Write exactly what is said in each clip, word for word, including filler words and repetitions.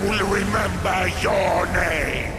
will remember your name.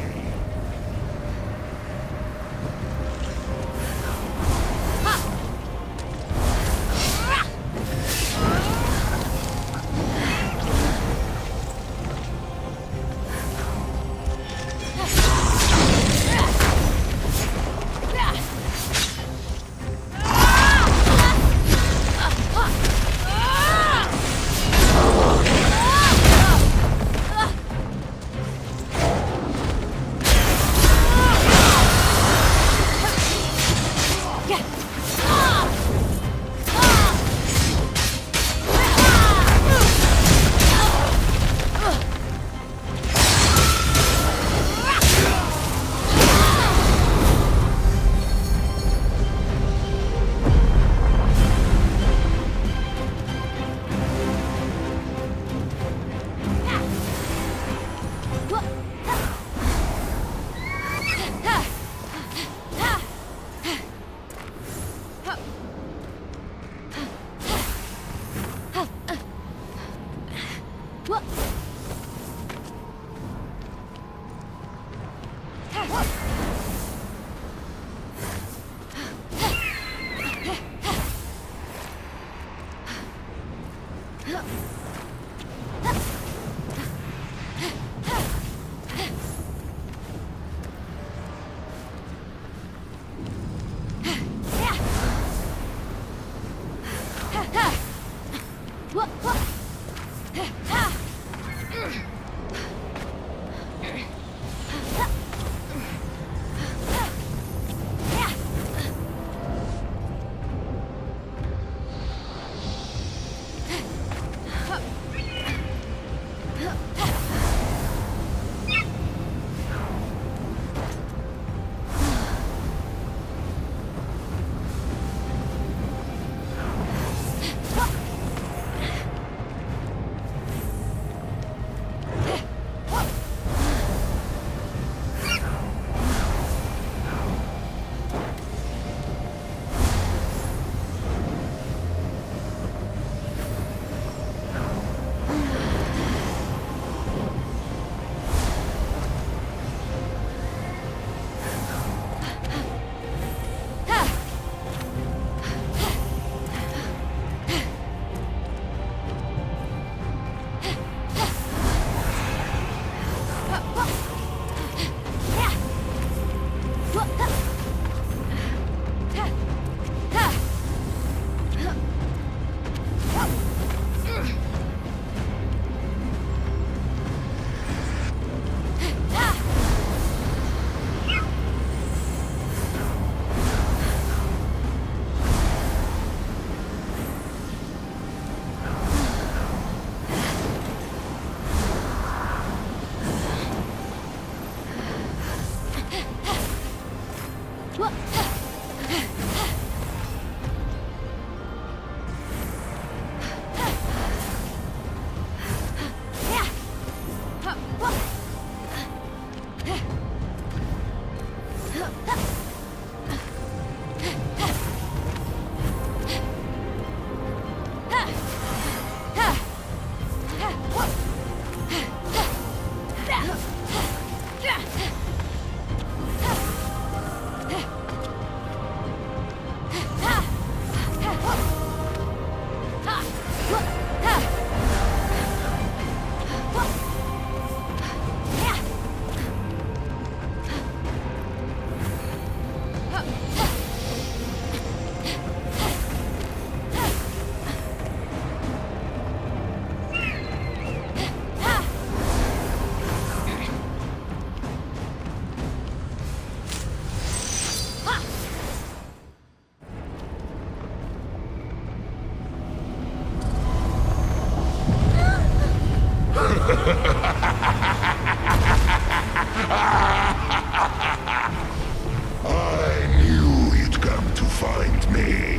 I knew you'd come to find me,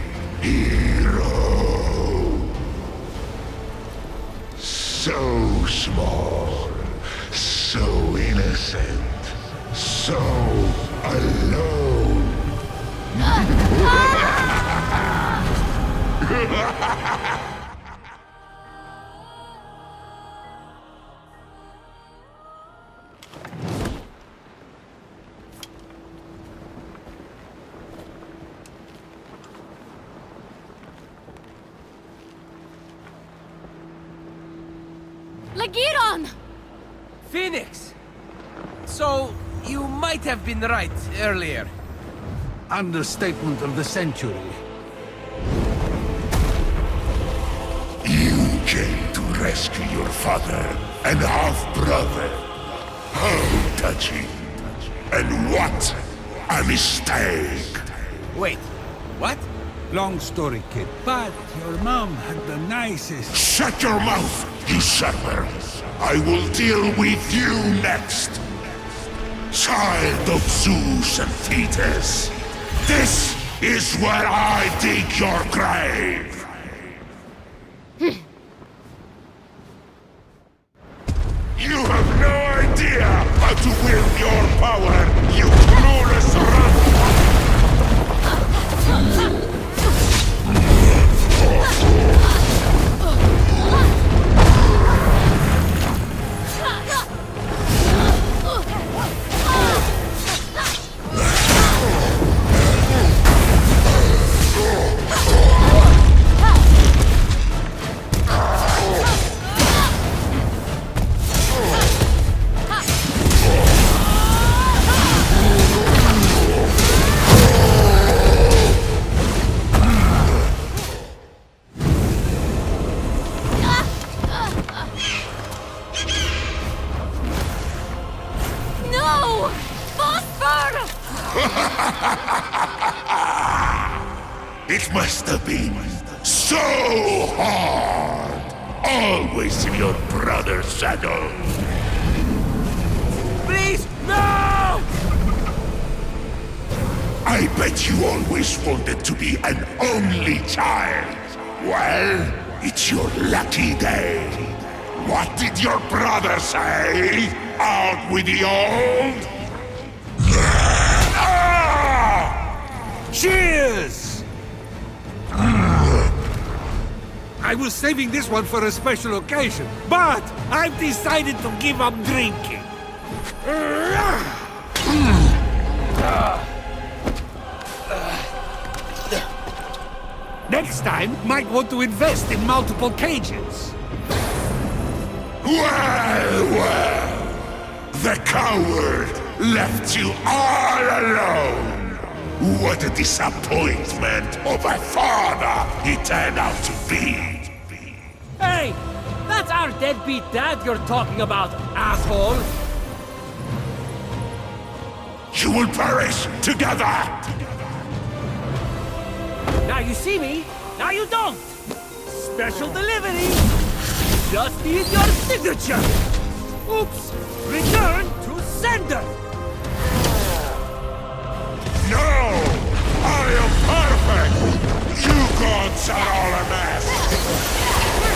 hero. So small, so innocent, so alone. Lagiron! Phoenix! So, you might have been right earlier. Understatement of the century. You came to rescue your father and half-brother. How touching. And what a mistake! Wait, what? Long story, kid. But your mom had the nicest... Shut your mouth, usurper! I will deal with you next! Child of Zeus and Thetis, this is where I dig your grave! You have no idea how to wield your power, you clueless rat! It must have been so hard! Always in your brother's saddle! Please, no! I bet you always wanted to be an only child. Well, it's your lucky day. What did your brother say? Out with the old? Cheers! I was saving this one for a special occasion, but I've decided to give up drinking. Next time, might want to invest in multiple cages. Well, well! The coward left you all alone! What a disappointment of a father he turned out to be! Hey! That's our deadbeat dad you're talking about, asshole! You will perish together! Now you see me, now you don't! Special delivery! Just need your signature! Oops! Return to sender! No! I am perfect! You gods are all a mess!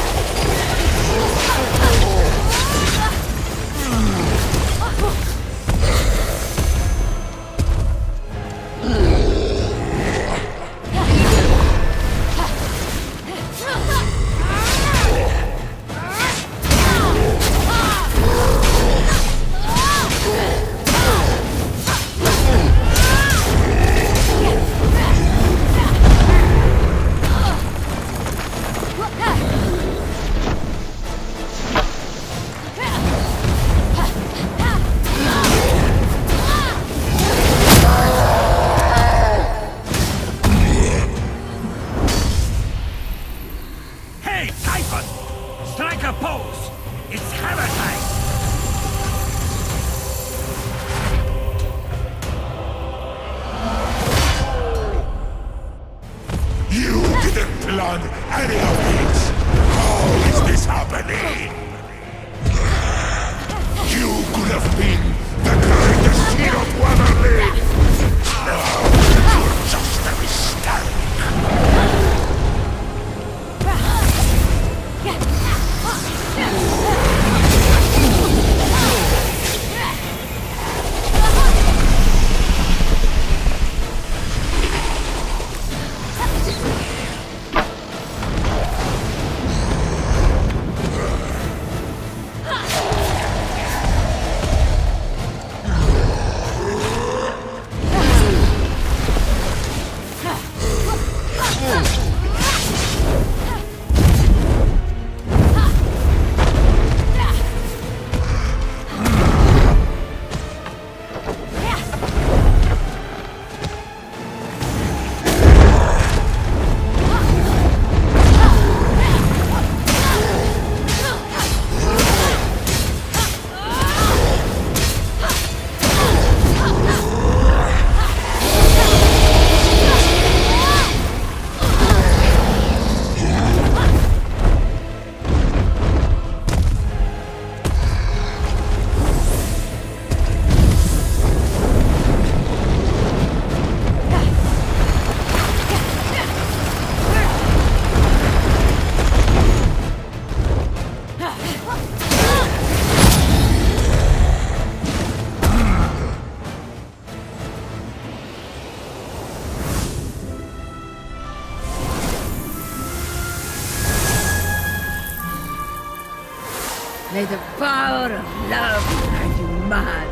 Any of these? How is this happening? You could have been the greatest hero to ever live! No, you're just a mistake! May the power of love drive you mad.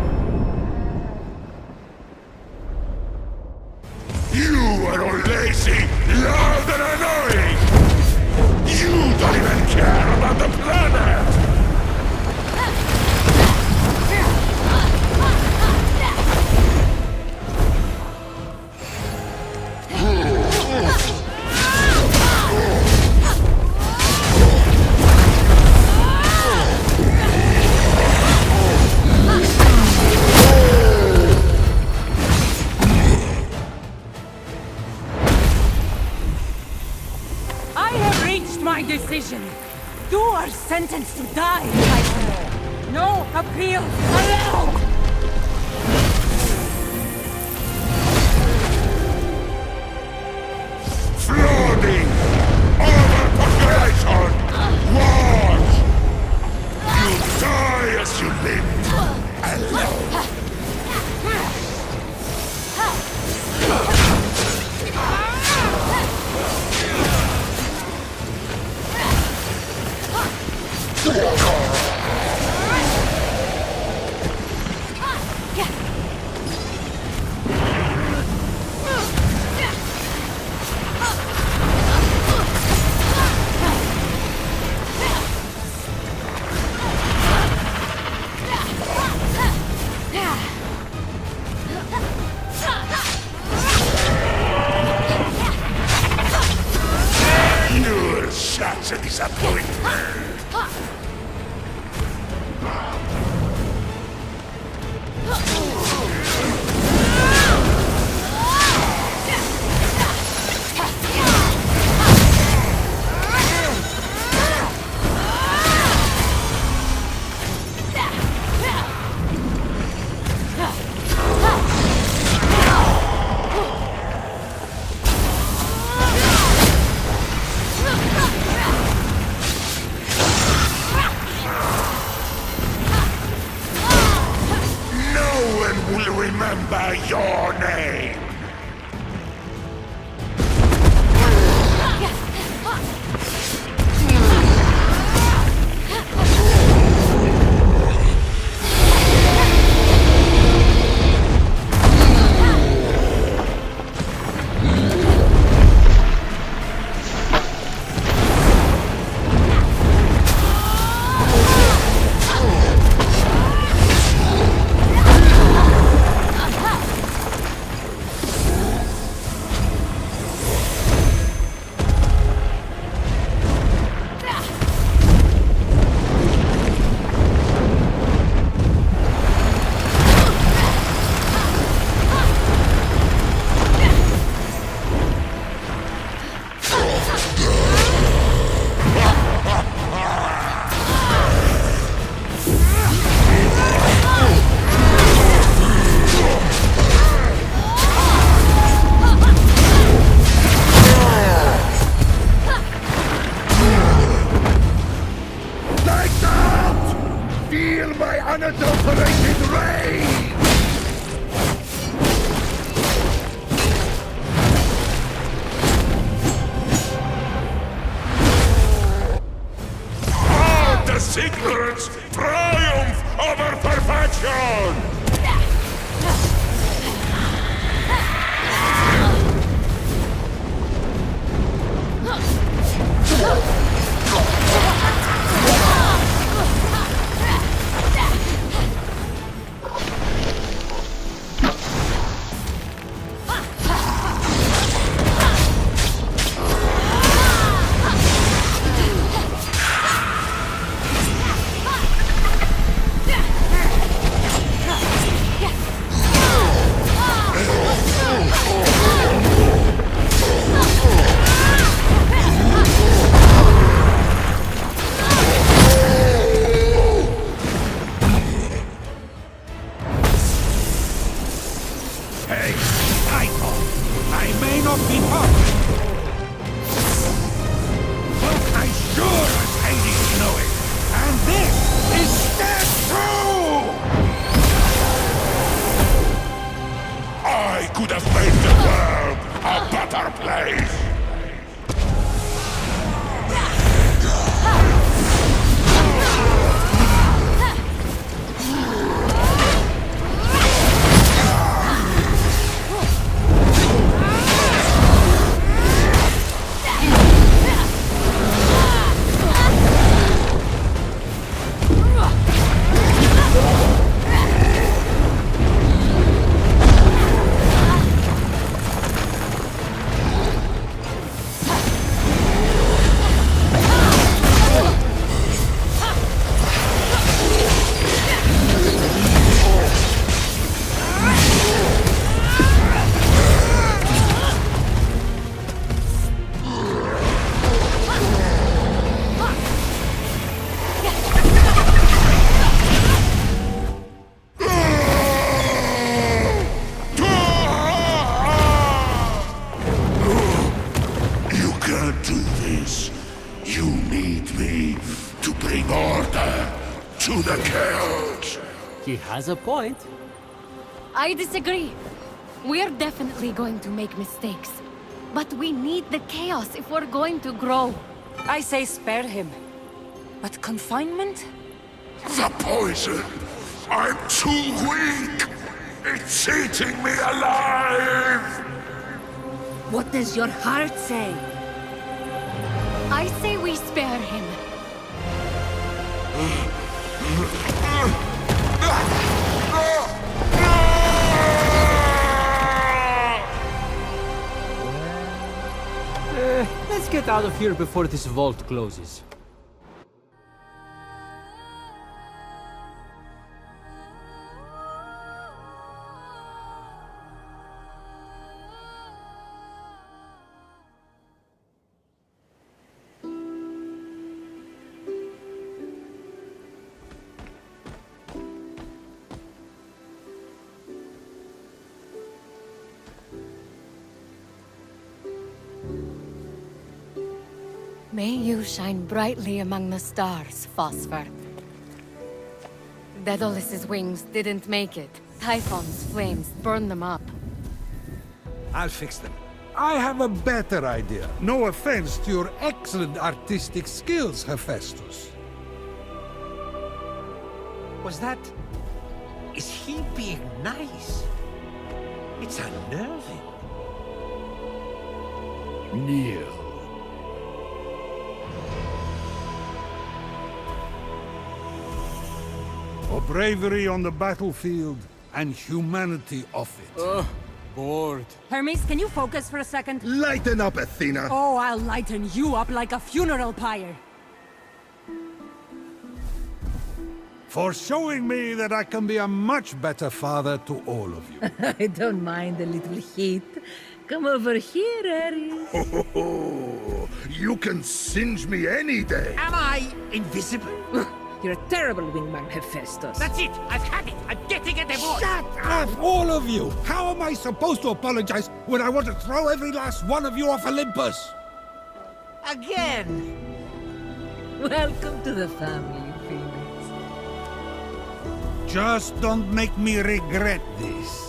You are all lazy, loud and annoying! You don't even care about the planet! My decision. You are sentenced to die, Titan. No appeal allowed! Flooding! Overpopulation! Wars! You die as you live! Alone! You're such a disappointment! Will remember your name! Feel my unadulterated rage! How does ignorance triumph over perfection? me to bring order to the chaos. He has a point. I disagree. We're definitely going to make mistakes. But we need the chaos if we're going to grow. I say spare him. But confinement? The poison! I'm too weak! It's eating me alive! What does your heart say? I say we spare him. Uh, let's get out of here before this vault closes. May you shine brightly among the stars, Phosphor. Daedolus's wings didn't make it. Typhon's flames burned them up. I'll fix them. I have a better idea. No offense to your excellent artistic skills, Hephaestus. Was that... Is he being nice? It's unnerving. Kneel. For bravery on the battlefield, and humanity off it. Ugh, bored. Hermes, can you focus for a second? Lighten up, Athena! Oh, I'll lighten you up like a funeral pyre. For showing me that I can be a much better father to all of you. I don't mind a little heat. Come over here, Ares. Ho, ho, ho. You can singe me any day! Am I invisible? You're a terrible wingman, Hephaestus. That's it! I've had it! I'm getting a divorce! Shut up, all of you! How am I supposed to apologize when I want to throw every last one of you off Olympus? Again! Welcome to the family, Phoenix. Just don't make me regret this.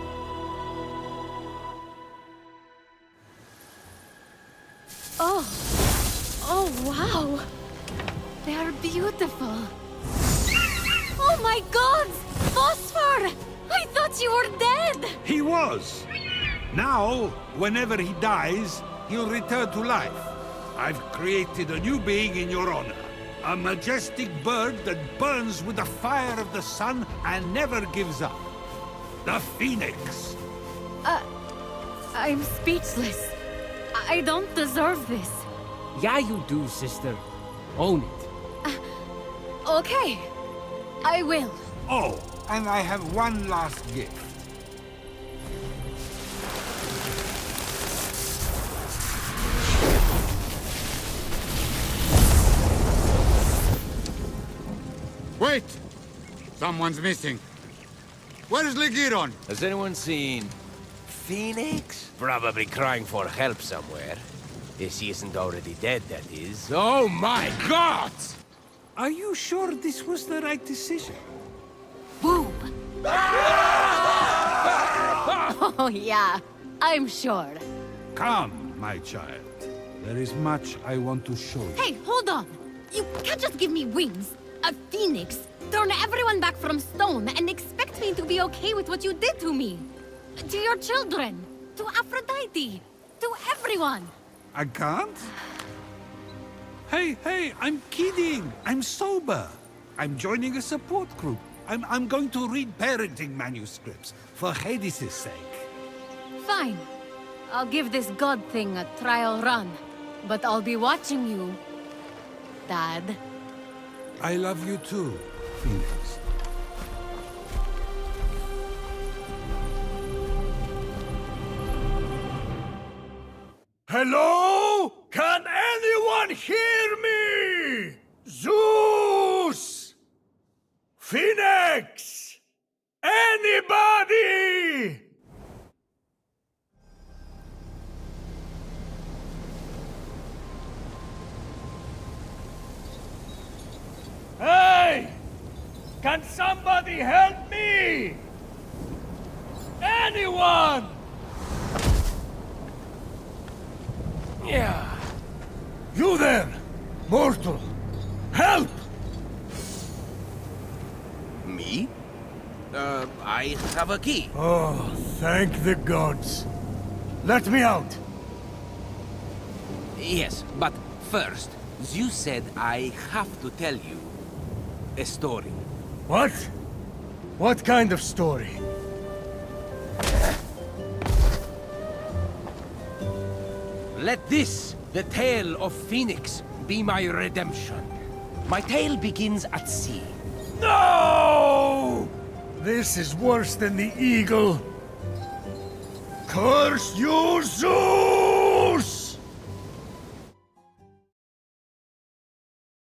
Oh! Oh, wow! They are beautiful. Oh my god! Phosphor! I thought you were dead! He was. Now, whenever he dies, he'll return to life. I've created a new being in your honor. A majestic bird that burns with the fire of the sun and never gives up. The Phoenix. Uh, I'm speechless. I don't deserve this. Yeah, you do, sister. Own it. Okay. I will. Oh, and I have one last gift. Wait! Someone's missing. Where's Ligiron? Has anyone seen Phoenix? Probably crying for help somewhere. If he isn't already dead, that is. Oh my god! Are you sure this was the right decision? Boom! Oh yeah, I'm sure. Come, my child. There is much I want to show you. Hey, hold on! You can't just give me wings, a phoenix, turn everyone back from stone, and expect me to be okay with what you did to me. To your children, to Aphrodite, to everyone. I can't? Hey, hey, I'm kidding. I'm sober. I'm joining a support group. I'm, I'm going to read parenting manuscripts for Hades' sake. Fine. I'll give this god thing a trial run. But I'll be watching you, Dad. I love you too, Phoenix. Hello? Can anyone hear me? Zeus! Phoenix! Anybody? Can somebody help me? Anyone? Yeah. You there, mortal. Help! Me? Uh, I have a key. Oh, thank the gods. Let me out. Yes, but first, Zeus said I have to tell you a story. What? What kind of story? Let this, the tale of Phoenix, be my redemption. My tale begins at sea. No! This is worse than the eagle. Curse you, Zeus!